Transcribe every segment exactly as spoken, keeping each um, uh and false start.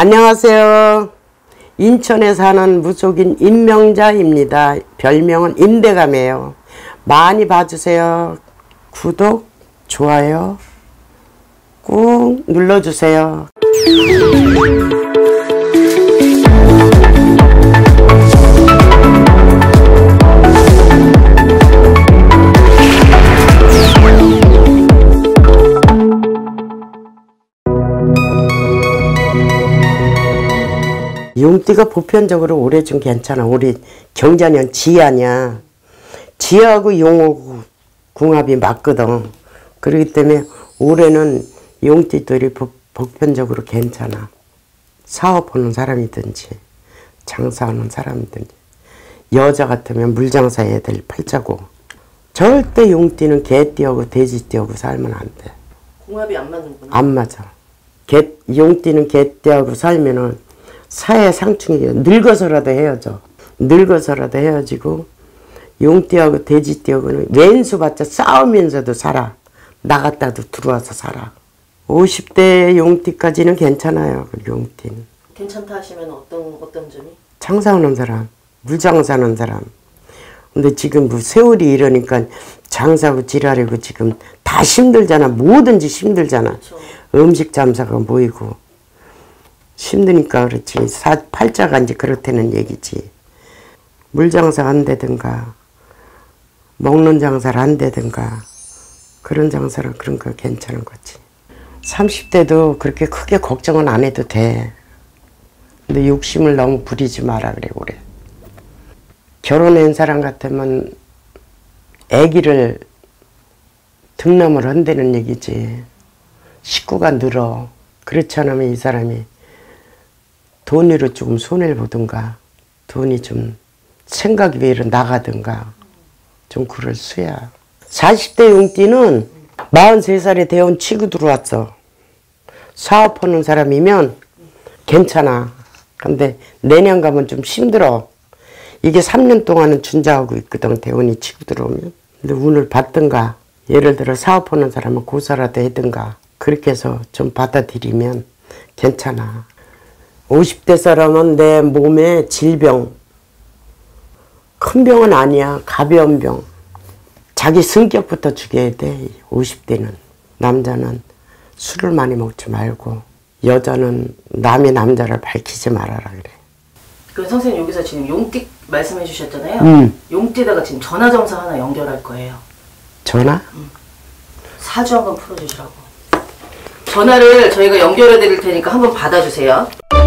안녕하세요. 인천에 사는 무속인 임명자입니다. 별명은 임대감이에요. 많이 봐주세요. 구독, 좋아요 꾹 눌러주세요. 용띠가 보편적으로 올해 좀 괜찮아. 올해 경자년 지하냐. 지하고 용하고 궁합이 맞거든. 그렇기 때문에 올해는 용띠들이 보편적으로 괜찮아. 사업하는 사람이든지 장사하는 사람이든지. 여자 같으면 물장사 애들 팔자고. 절대 용띠는 개띠하고 돼지띠하고 살면 안 돼. 궁합이 안 맞는구나. 안 맞아. 개, 용띠는 개띠하고 살면은 사회 상충이 늙어서라도 헤어져. 늙어서라도 헤어지고 용띠하고 돼지띠하고는 왼수봤자 싸우면서도 살아. 나갔다도 들어와서 살아. 오십 대 용띠까지는 괜찮아요. 용띠는. 괜찮다 하시면 어떤 어떤 점이? 장사하는 사람, 물장사하는 사람. 근데 지금 뭐 세월이 이러니까 장사하고 지랄이고 지금 다 힘들잖아. 뭐든지 힘들잖아. 그렇죠. 음식 장사가 모이고. 힘드니까 그렇지. 사, 팔자가 이제 그렇다는 얘기지. 물장사 안 되든가 먹는 장사를 안 되든가 그런 장사는 그런 거 괜찮은 거지. 삼십 대도 그렇게 크게 걱정은 안 해도 돼. 근데 욕심을 너무 부리지 마라 그래 올해. 결혼한 사람 같으면 아기를 등남을 한다는 얘기지. 식구가 늘어. 그렇지 않으면 이 사람이 돈으로 조금 손해를 보든가 돈이 좀 생각 외로 나가든가 좀 그럴 수야. 사십 대 용띠는 마흔세 살에 대원 치고 들어왔어. 사업하는 사람이면 괜찮아. 근데 내년 가면 좀 힘들어. 이게 삼 년 동안은 준자하고 있거든. 대원이 치고 들어오면. 근데 운을 받든가 예를 들어 사업하는 사람은 고사라도 하든가 그렇게 해서 좀 받아들이면 괜찮아. 오십 대 사람은 내 몸에 질병, 큰 병은 아니야. 가벼운 병. 자기 성격부터 죽여야 돼. 오십 대는. 남자는 술을 많이 먹지 말고 여자는 남의 남자를 밝히지 말아라 그래. 그 선생님 여기서 지금 용띠 말씀해 주셨잖아요. 음. 용띠다가 지금 전화점사 하나 연결할 거예요. 전화? 음. 사주 한번 풀어주시라고. 전화를 저희가 연결해 드릴 테니까 한번 받아주세요.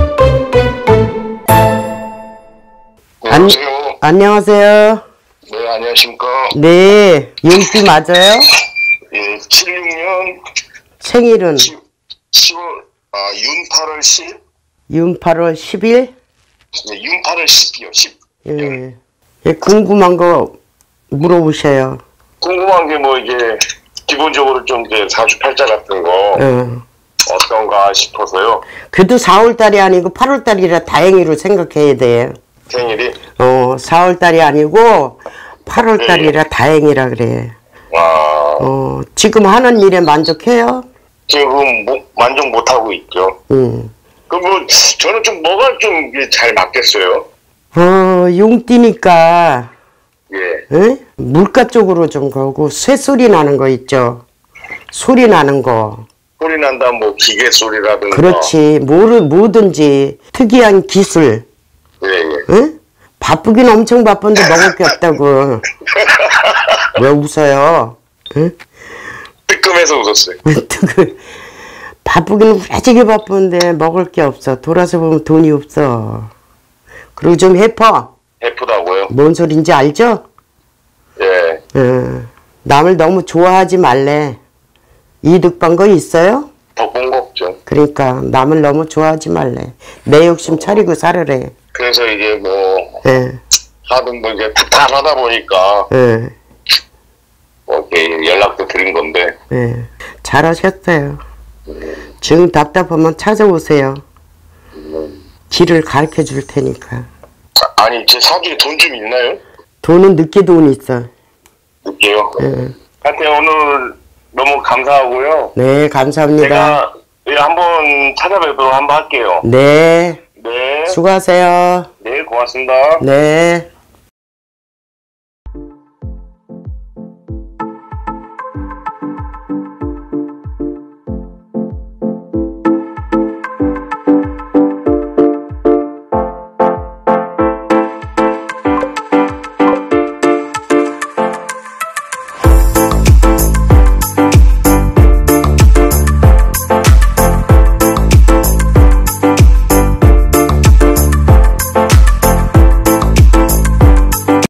안, 안녕하세요. 네, 안녕하십니까. 네, 용띠 맞아요? 예, 칠십육 년 생일은? 시월, 아, 윤 팔월 십? 윤 팔월 십일? 네, 윤 팔월 십이요, 십. 예. 예, 궁금한 거 물어보셔요. 궁금한 게 뭐 이게, 기본적으로 좀 이제 사주팔자 같은 거, 어. 어떤가 싶어서요. 그래도 사월 달이 아니고 팔월 달이라 다행히로 생각해야 돼. 생일이? 어, 사월 달이 아니고 팔월 달이라 네. 다행이라 그래. 아, 어, 지금 하는 일에 만족해요? 지금 뭐, 만족 못하고 있죠. 응. 그럼 뭐, 저는 좀 뭐가 좀 잘 맞겠어요? 어, 용띠니까, 예. 에? 물가 쪽으로 좀 가고, 쇠소리 나는 거 있죠? 소리 나는 거. 소리 난다, 뭐, 기계 소리라든가. 그렇지. 뭐를, 뭐든지 특이한 기술. 예, 예. 응? 바쁘긴 엄청 바쁜데 먹을 게 없다고. 왜 웃어요? 응? 뜨끔해서 웃었어요. 바쁘긴 후라지게 바쁜데 먹을 게 없어. 돌아서 보면 돈이 없어. 그리고 좀 해퍼. 예쁘다고요? 뭔 소린지 알죠? 예. 응. 남을 너무 좋아하지 말래. 이득 본 거 있어요? 덕본 거 없죠. 그러니까 남을 너무 좋아하지 말래. 내 욕심 차리고 살으래. 그래서 이게 뭐 예. 하던 뭐 이제 답답하다 보니까 예. 뭐 이렇게 연락도 드린 건데. 예. 잘하셨어요. 지금 답답하면 찾아오세요. 길을 가르쳐 줄 테니까. 아니 제 사주에 돈 좀 있나요? 돈은 늦게 돈 있어. 늦게요? 예. 하여튼 오늘 너무 감사하고요. 네, 감사합니다. 제가 예, 한번 찾아뵙도록 한번 할게요. 네. 네. 수고하세요. 네, 고맙습니다. 네.